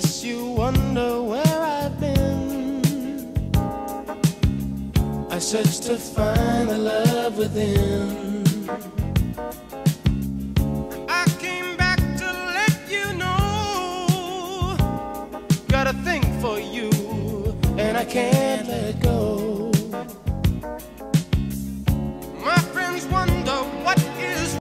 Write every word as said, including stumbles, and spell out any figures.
guess you wonder where I've been. I searched to find the love within. I came back to let you know, got a thing for you, and I can't let go.